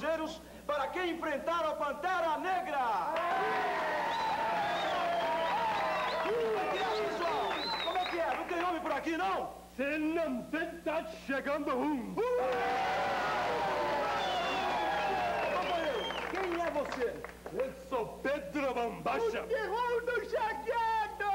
cruzeiros para quem enfrentar a Pantera Negra. Pessoal, como é que é? Não tem nome por aqui, não? Se não tem, tá chegando um. Companheiro, quem é você? Eu sou Pedro Bombacha. O terror do Charqueado!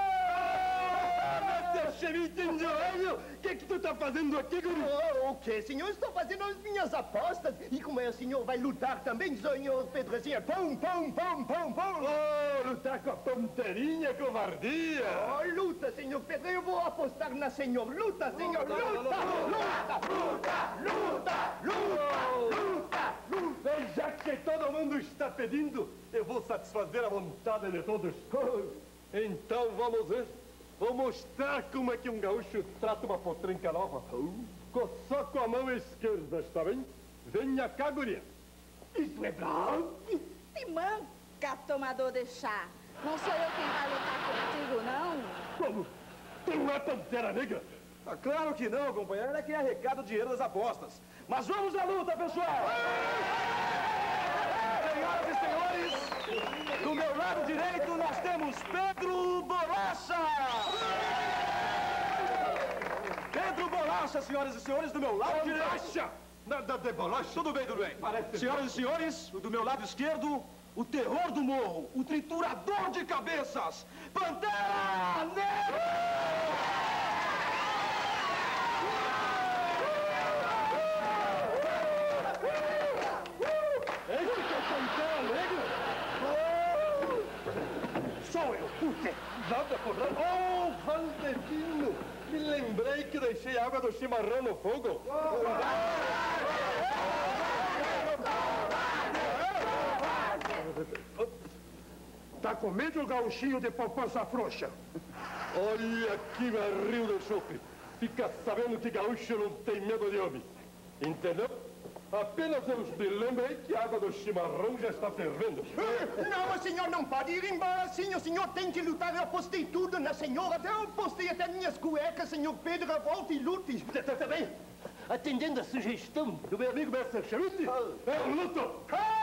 Deixa me entender, o que tu tá fazendo aqui, guri? O que, senhor? Estou fazendo as minhas apostas. E como é, o senhor vai lutar também, senhor Pedrozinha? Pum, pum, pum, pum, pum. Oh, lutar com a ponteirinha, covardia. Oh, luta, senhor Pedro. Eu vou apostar na senhor. Luta, senhor. Luta, luta, luta, luta, luta, luta. E já que todo mundo está pedindo, eu vou satisfazer a vontade de todos. Então vamos ver. Vou mostrar como é que um gaúcho trata uma potranca nova. Só com a mão esquerda, está bem? Venha cá, guria. Isso é bravo. Se manca, tomador de chá. Não sou eu quem vai lutar contigo, não. Como? Tu não é Pantera Negra? Ah, claro que não, companheiro. Ela é quem arrecada o dinheiro das apostas. Mas vamos à luta, pessoal! Senhoras e senhores, do meu lado direito nós temos Pedro Bolacha! Pedro Bolacha, senhoras e senhores, do meu lado direito... Bolacha! Nada de bolacha? Tudo bem, tudo bem. Parece... Senhoras e senhores, do meu lado esquerdo, o terror do morro, o triturador de cabeças, Pantera Negra! Sou eu, o quê? Nada por nada. Oh, Valdevino! Me lembrei que deixei a água do chimarrão no fogo. Tá com medo, gauchinho de poupança frouxa? Olha que barril de chope. Fica sabendo que gaúcho não tem medo de homem. Entendeu? Apenas eu me lembrei que a água do chimarrão já está fervendo. Não, o senhor não pode ir embora assim. O senhor tem que lutar. Eu apostei tudo na senhora. Eu apostei até minhas cuecas, senhor Pedro. Volte e lute. Tá bem? Atendendo a sugestão do meu amigo Messer Charuti, eu luto.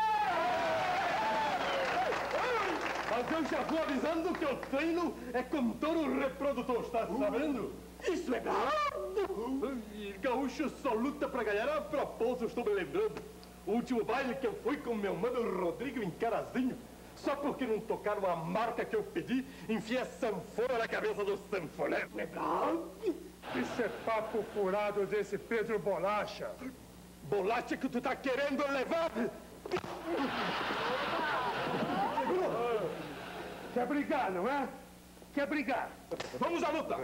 Mas eu já vou avisando que o treino é com touro reprodutor, está sabendo? Isso é bravo! E gaúcho só luta pra ganhar. A propósito, estou me lembrando. O último baile que eu fui com meu mano Rodrigo em Carazinho, só porque não tocaram a marca que eu pedi, enfiei a sanfona na cabeça do sanfoneiro. É bravo! Isso é papo furado desse Pedro Bolacha. Bolacha que tu tá querendo levar? Quer brigar, não é? Quer brigar? Vamos à luta!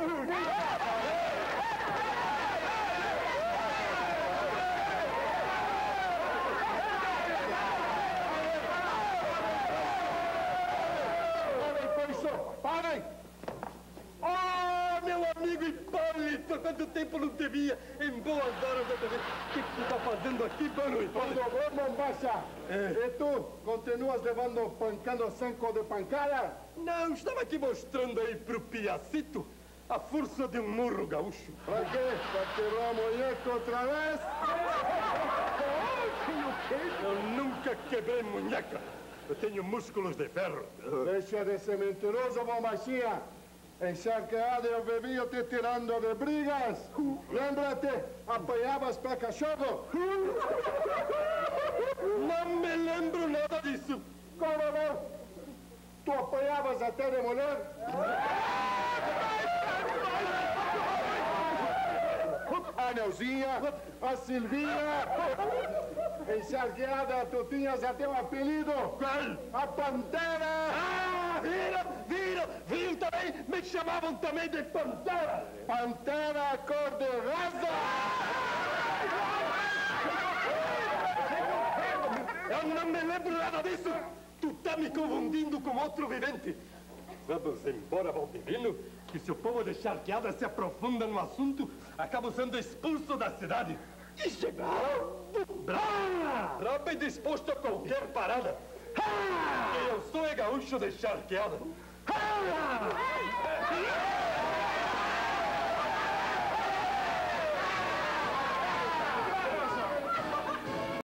Parem! Oh, meu amigo Hipólito, quanto tempo não te via? Em boas horas da TV. O que tu tá fazendo aqui, mano Hipólito? Ô, Bombacha, e tu, continuas levando pancando sanco de pancada? Não, estava aqui mostrando aí pro Piacito a força de um murro gaúcho. Pra quê? Pra quebrar a munheca outra vez? Eu nunca quebrei munheca. Eu tenho músculos de ferro. Deixa de ser mentiroso, Bombachinha. Encharqueado eu bebia te tirando de brigas. Lembra-te, apanhavas pra cachorro? Não me lembro nada disso. Como não? Tu apanhavas até de mulher? A Neuzinha, a Silvinha. Encharqueada, tu tinhas até um apelido. Qual? A Pantera. Ah, viram também? Me chamavam também de Pantera. Pantera cor-de-rosa. Eu não me lembro nada disso. Tu tá me confundindo com outro vivente. Vamos embora, Valdivino, que se o povo de Charqueada se aprofunda no assunto, acabo sendo expulso da cidade. Isso é bravo! Bravo e disposto a qualquer parada. Que eu sou gaúcho de Charqueada.